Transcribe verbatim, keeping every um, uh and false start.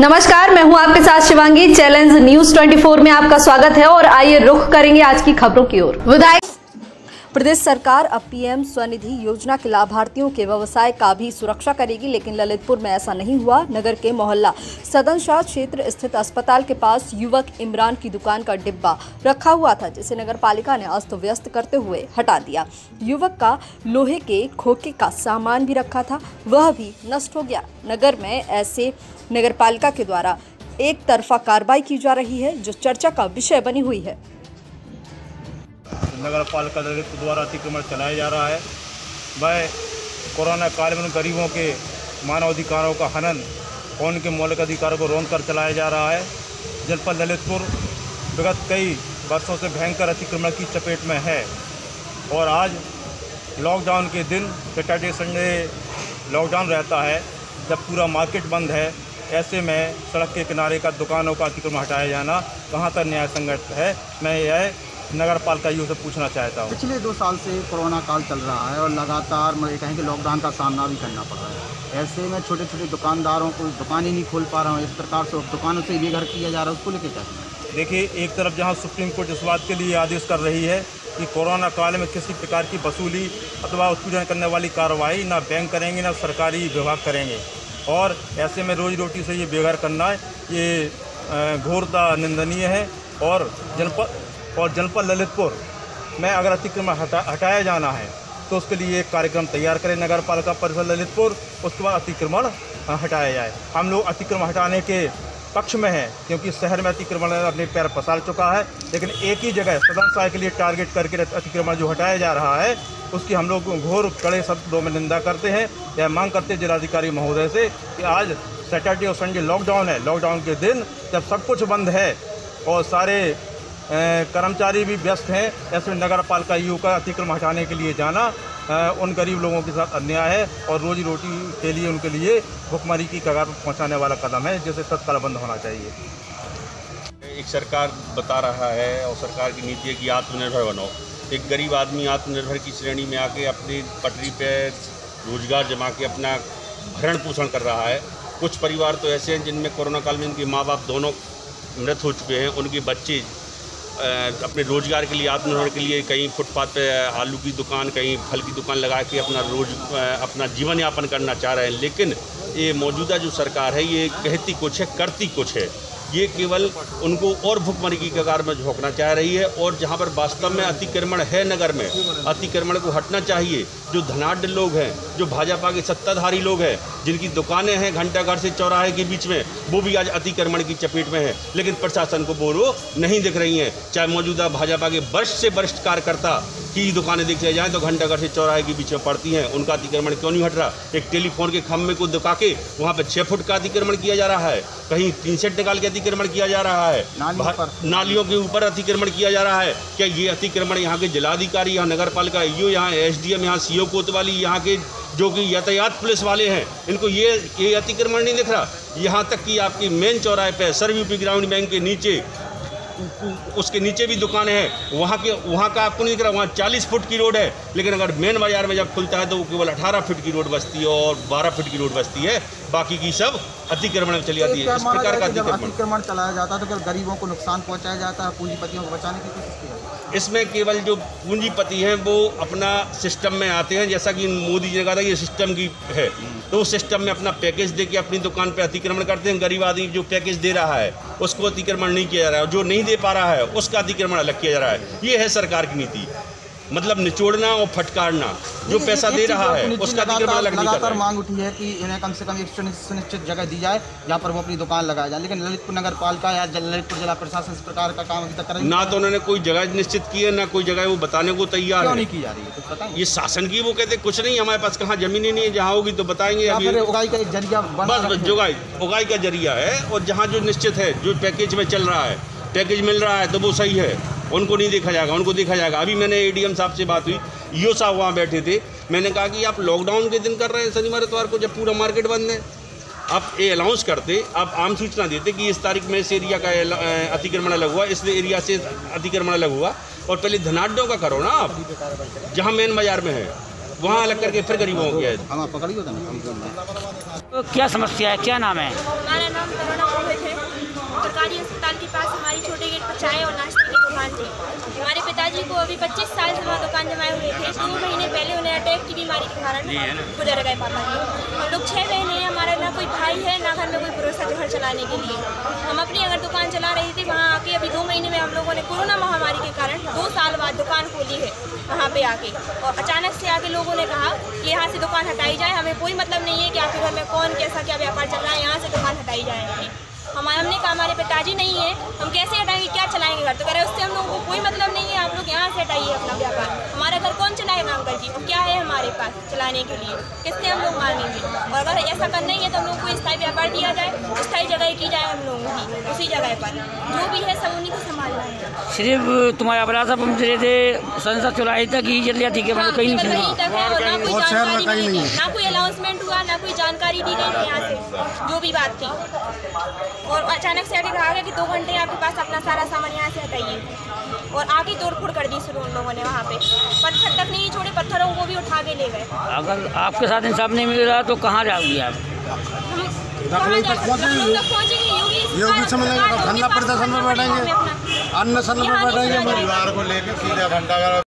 नमस्कार, मैं हूं आपके साथ शिवांगी। चैलेंज न्यूज चौबीस में आपका स्वागत है और आइए रुख करेंगे आज की खबरों की ओर। विधायक प्रदेश सरकार अब पीएम स्वनिधि योजना के लाभार्थियों के व्यवसाय का भी सुरक्षा करेगी, लेकिन ललितपुर में ऐसा नहीं हुआ। नगर के मोहल्ला सदनशाह क्षेत्र स्थित अस्पताल के पास युवक इमरान की दुकान का डिब्बा रखा हुआ था, जिसे नगर पालिका ने अस्त व्यस्त करते हुए हटा दिया। युवक का लोहे के खोखे का सामान भी रखा था, वह भी नष्ट हो गया। नगर में ऐसे नगर पालिका के द्वारा एक तरफा कार्रवाई की जा रही है, जो चर्चा का विषय बनी हुई है। नगर पालिका द्वारा अतिक्रमण चलाया जा रहा है। वह कोरोना काल में गरीबों के मानवाधिकारों का हनन और उनके मौलिक अधिकारों को रोक कर चलाया जा रहा है। जनपद ललितपुर विगत कई वर्षों से भयंकर अतिक्रमण की चपेट में है और आज लॉकडाउन के दिन सैटरडे संडे लॉकडाउन रहता है, जब पूरा मार्केट बंद है। ऐसे में सड़क के किनारे का दुकानों का अतिक्रमण हटाया जाना कहाँ तक न्याय संगत है, मैं यह नगर पालिका आयुक्त से पूछना चाहता हूँ। पिछले दो साल से कोरोना काल चल रहा है और लगातार मैं कहें कि लॉकडाउन का सामना भी करना पड़ रहा है। ऐसे में छोटे छोटे दुकानदारों को दुकान ही नहीं खोल पा रहा हूँ। इस प्रकार से दुकानों से बेघर किया जा रहा है, उसको लेकर क्या? देखिए, एक तरफ जहाँ सुप्रीम कोर्ट इस बात के लिए आदेश कर रही है कि कोरोना काल में किसी प्रकार की वसूली अथवा उत्पीड़न करने वाली कार्रवाई ना बैंक करेंगे ना सरकारी विभाग करेंगे, और ऐसे में रोजी रोटी से ये बेघर करना ये घोरता निंदनीय है। और जनपद और जनपद ललितपुर में अगर अतिक्रमण हटा हटाया जाना है तो उसके लिए एक कार्यक्रम तैयार करें नगर पालिका परिषद ललितपुर, उसके बाद अतिक्रमण हटाया जाए। हम लोग अतिक्रमण हटाने के पक्ष में हैं, क्योंकि शहर में अतिक्रमण अपने पैर पसार चुका है, लेकिन एक ही जगह सदनशाह के लिए टारगेट करके अतिक्रमण जो हटाया जा रहा है उसकी हम लोग घोर कड़े शब्दों में निंदा करते हैं। यह मांग करते हैं जिलाधिकारी महोदय से कि आज सैटरडे और संडे लॉकडाउन है, लॉकडाउन के दिन जब सब कुछ बंद है और सारे कर्मचारी भी व्यस्त हैं, ऐसे नगर पालिका यू का अतिक्रमण हटाने के लिए जाना आ, उन गरीब लोगों के साथ अन्याय है और रोजी रोटी के लिए उनके लिए भुखमरी की कगार पर पहुंचाने वाला कदम है, जिसे तत्काल बंद होना चाहिए। एक सरकार बता रहा है और सरकार की नीति है कि आत्मनिर्भर बनो। एक गरीब आदमी आत्मनिर्भर की श्रेणी में आके अपनी पटरी पे रोजगार जमा के अपना भरण पोषण कर रहा है। कुछ परिवार तो ऐसे हैं जिनमें कोरोना काल में उनके माँ बाप दोनों मृत हो चुके हैं। उनके बच्चे अपने रोज़गार के लिए आत्मनिर्भर के लिए कहीं फुटपाथ पे आलू की दुकान, कहीं फल की दुकान लगा के अपना रोज अपना जीवन यापन करना चाह रहे हैं। लेकिन ये मौजूदा जो सरकार है ये कहती कुछ है, करती कुछ है। ये केवल उनको और भुखमरी की कगार में झोंकना चाह रही है। और जहाँ पर वास्तव में अतिक्रमण है नगर में, अतिक्रमण को हटना चाहिए। जो धनाढ्य लोग हैं, जो भाजपा के सत्ताधारी लोग हैं, जिनकी दुकानें हैं घंटाघर से चौराहे के बीच में, वो भी आज अतिक्रमण की चपेट में है, लेकिन प्रशासन को वो नहीं दिख रही हैं। चाहे मौजूदा भाजपा के वरिष्ठ से वरिष्ठ कार्यकर्ता की दुकानें देखी जाएँ तो घंटाघर से चौराहे के बीच में पड़ती हैं, उनका अतिक्रमण क्यों नहीं हट रहा? एक टेलीफोन के खंभे को दुका के वहाँ पर छः फुट का अतिक्रमण किया जा रहा है, कहीं तीन सेट निकाल के अतिक्रमण किया जा रहा है, नालियों के ऊपर अतिक्रमण किया जा रहा है। क्या ये अतिक्रमण यहाँ के जिलाधिकारी, यहाँ नगर पालिका ईओ, यहाँ एसडीएम, यहाँ सीओ कोतवाली, यहाँ के जो कि यातायात पुलिस वाले हैं, इनको ये ये अतिक्रमण नहीं दिख रहा? यहाँ तक कि आपकी मेन चौराहे पे सर्व यूपी ग्रामीण बैंक के नीचे, उसके नीचे भी दुकानें हैं, वहाँ के वहाँ का आपको नहीं दिख रहा। वहाँ चालीस फुट की रोड है, लेकिन अगर मेन बाजार में जब खुलता है तो वो केवल अठारह फुट की रोड बचती है और बारह फुट की रोड बचती है, बाकी की सब अतिक्रमण में चली जाती है। इस प्रकार का अतिक्रमण चलाया जाता है तो फिर गरीबों को नुकसान पहुँचाया जाता है, पूंजीपतियों को बचाने की कोशिश की जाती है। इसमें केवल जो पूंजीपति हैं वो अपना सिस्टम में आते हैं, जैसा कि मोदी जी ने कहा था ये सिस्टम की है, तो उस सिस्टम में अपना पैकेज दे के अपनी दुकान पे अतिक्रमण करते हैं। गरीब आदमी जो पैकेज दे रहा है उसको अतिक्रमण नहीं किया जा रहा है, जो नहीं दे पा रहा है उसका अतिक्रमण अलग किया जा रहा है। ये है सरकार की नीति, मतलब निचोड़ना और फटकारना। जो पैसा दे रहा है उसका अतिक्रमण अलग नहीं कर रहा है। लगातार मांग उठी है कि इन्हें कम से कम एक सुनिश्चित जगह दी जाए जहाँ पर वो अपनी दुकान लगाया जाए, लेकिन ललितपुर नगर पालिका या ललितपुर जिला प्रशासन इस प्रकार का काम अभी तक कर रही है। ना तो उन्होंने कोई जगह निश्चित की है, ना कोई जगह वो बताने को तैयार है। नहीं की जा रही है, तो बताएं। ये शासन की, वो कहते कुछ नहीं, हमारे पास कहाँ जमीन ही नहीं है, जहाँ होगी तो बताएंगे। अभी उगाई का एक जरिया, बस जुगाई उगाई का जरिया है। और जहाँ जो निश्चित है, जो पैकेज में चल रहा है, पैकेज मिल रहा है तो वो सही है, उनको नहीं देखा जाएगा, उनको देखा जाएगा। अभी मैंने एडीएम साहब से बात हुई, ईओ साहब वहाँ बैठे थे, मैंने कहा कि आप लॉकडाउन के दिन कर रहे हैं शनिवार इतवार को, जब पूरा मार्केट बंद है, आप ये अनाउंस करते, आप आम सूचना देते कि इस तारीख में इस एरिया का अतिक्रमण अलग हुआ, इस एरिया से अतिक्रमण अलग हुआ, और पहले धनाढ्यों का करो ना आप, जहाँ मेन बाजार में है वहाँ अलग करके फिर गरीबों को किया है। हम पकड़ी होता ना। क्या समस्या है, क्या नाम है? हमारा नाम हमारी छोटे गेट पर चाय और नाश्ते की दुकान थी। हमारे पिताजी को अभी पच्चीस साल से वहाँ दुकान जमाए हुए थे। दो महीने पहले उन्हें अटैक की बीमारी के कारण गुजर गए पापा जी। हम लोग छः बहने हैं, हमारा ना कोई भाई है ना घर में कोई पुरुष है घर चलाने के लिए। हम अपनी अगर दुकान चला रही थी वहाँ आके अभी दो महीने में हम लोगों ने कोरोना महामारी के कारण दो साल बाद दुकान खोली है वहाँ पे आके। और अचानक से आके लोगों ने कहा कि यहाँ से दुकान हटाई जाए, हमें कोई मतलब नहीं है कि आपके घर में कौन कैसा क्या व्यापार चल रहा है, यहाँ से दुकान हटाई जाए। हमारे हमने कहा हमारे पिताजी नहीं है, हम कैसे हटाएंगे, क्या चलाएंगे घर? तो कह रहे उससे हम लोगों को कोई मतलब नहीं है, आप लोग यहाँ से हटाइए अपना व्यापार, हमारा घर कौन चलाएगा अंकल जी? और क्या है हमारे पास चलाने के लिए, किससे हम लोग मांगेंगे? और अगर ऐसा करना ही है तो हम लोग को स्थायी व्यापार दिया जाए, स्थायी जगह की जाए हम लोगों की, उसी जगह पर जो भी है सब उन्हीं को संभालना है। सिर्फ तुम्हारा बड़ा सा पंचायत थे संसद चुराई तक ही चल जाती है, मतलब कहीं नहीं वहीं तक है और ना कोई जानकारी मिली, ना कोई अनाउंसमेंट हुआ, ना कोई जानकारी दी गई यहाँ से जो भी बात थी। और अचानक से आगे कहा गया कि दो घंटे आपके पास अपना सारा सामान यहाँ से हटाइए और आगे तोड़फोड़ कर दी शुरू उन लोगों ने। वहाँ पे पत्थर तक नहीं छोड़े, पत्थरों को भी उठा के ले गए। अगर आपके साथ इंसाफ नहीं मिल रहा तो कहाँ जाओगी आप? योगी सम्मेलन धरना प्रदर्शन में बैठेंगे, अन्न सन में बैठेंगे, परिवार को लेकर सीधा घंटा